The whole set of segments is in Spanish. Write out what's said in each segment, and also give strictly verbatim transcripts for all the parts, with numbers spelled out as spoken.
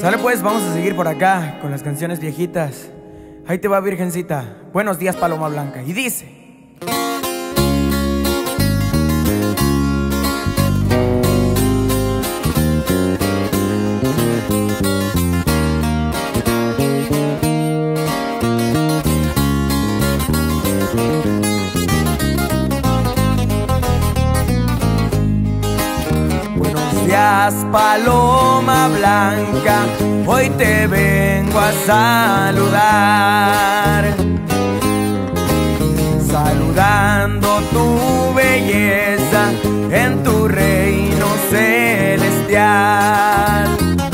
Sale pues, vamos a seguir por acá con las canciones viejitas. Ahí te va, virgencita. Buenos días, paloma blanca. Y dice: buenos días, paloma blanca, hoy te vengo a saludar, saludando tu belleza en tu reino celestial.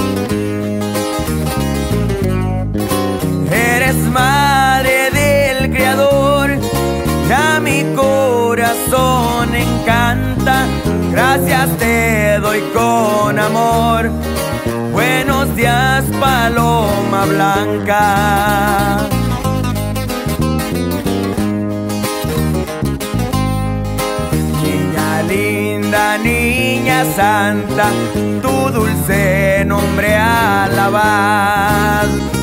Eres madre del Creador, ya mi corazón encanta. Gracias te doy con amor. Buenos días, paloma blanca. Niña linda, niña santa, tu dulce nombre alabad.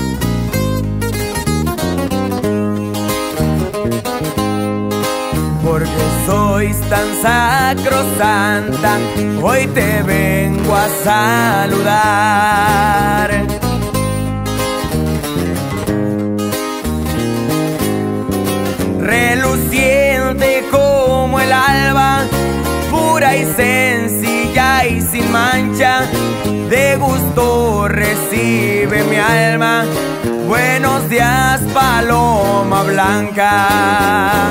Porque sois tan sacrosanta, hoy te vengo a saludar. Reluciente como el alba, pura y sencilla y sin mancha, de gusto recibe mi alma. Buenos días, paloma blanca.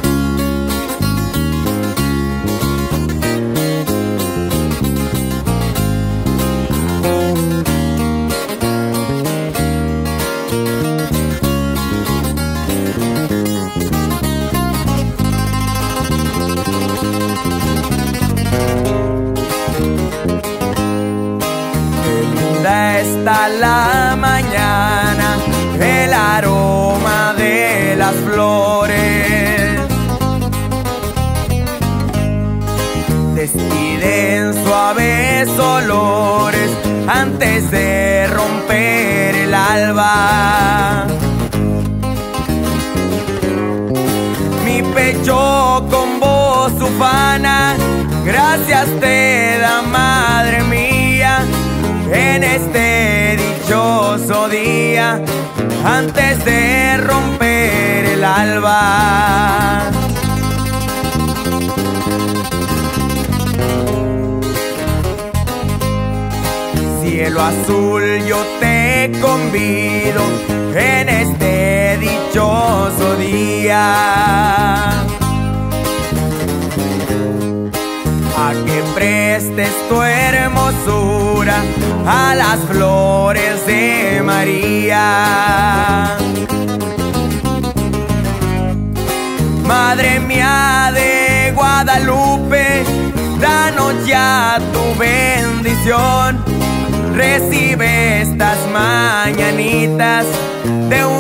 Está la mañana, el aroma de las flores despiden suaves olores antes de romper el alba. Mi pecho con voz ufana, gracias te da, madre mía, en este dichoso día, antes de romper el alba. Cielo azul, yo te convido en este dichoso día a que prestes tu hermosura a las flores de María. Madre mía de Guadalupe, danos ya tu bendición. Recibe estas mañanitas de